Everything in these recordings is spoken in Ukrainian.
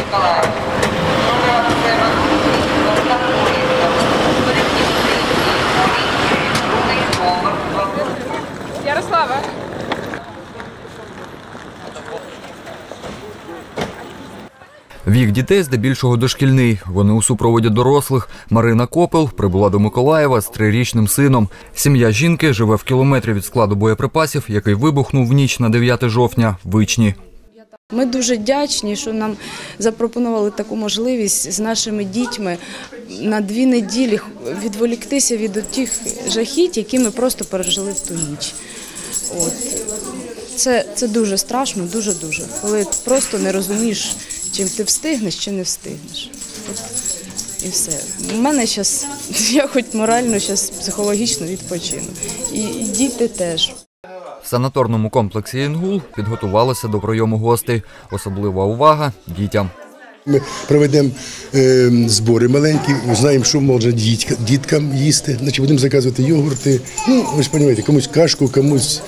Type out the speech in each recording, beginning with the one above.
Ярослава. Вік дітей здебільшого дошкільний. Вони у супроводі дорослих. Марина Копел прибула до Миколаєва з 3-річним сином. Сім'я жінки живе в кілометрі від складу боєприпасів, який вибухнув в ніч на 9 жовтня в Ічні. Ми дуже вдячні, що нам запропонували таку можливість з нашими дітьми на 2 неділі відволіктися від тих жахіть, які ми просто пережили в ту ніч. Це дуже страшно, дуже-дуже, коли просто не розумієш, чим ти встигнеш чи не встигнеш. І все. У мене зараз, я хоч морально, зараз психологічно відпочину. І діти теж. В санаторному комплексі «Інгул» підготувалися до прийому гостей. Особлива увага – дітям. Ми проведемо збори маленькі, знаємо, що можна діткам їсти. Значить, будемо заказувати йогурти, ви ж розумієте, комусь кашку, комусь.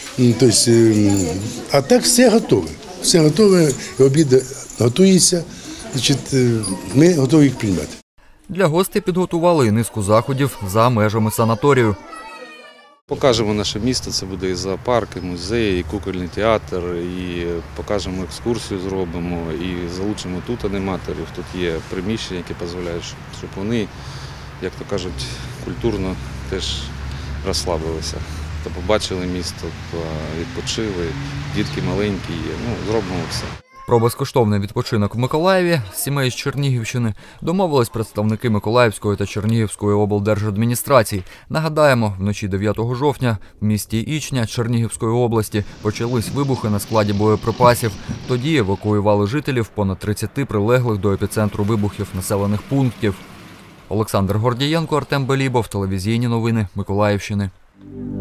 А так все готове. Все готове, обід готується, значить, ми готові їх приймати. Для гостей підготували і низку заходів за межами санаторію. Покажемо наше місто, це буде і зоопарк, і музей, і кукольний театр, і покажемо екскурсію, зробимо, і залучимо тут аніматорів. Тут є приміщення, які дозволяють, щоб вони, як то кажуть, культурно теж розслабилися. Та побачили місто, відпочили, дітки маленькі є, зробимо все. Про безкоштовний відпочинок в Миколаєві з сімей з Чернігівщини домовились представники Миколаївської та Чернігівської облдержадміністрацій. Нагадаємо, вночі 9 жовтня в місті Ічня Чернігівської області почались вибухи на складі боєприпасів. Тоді евакуювали жителів понад 30 прилеглих до епіцентру вибухів населених пунктів. Олександр Гордієнко, Артем Белібов, телевізійні новини Миколаївщини.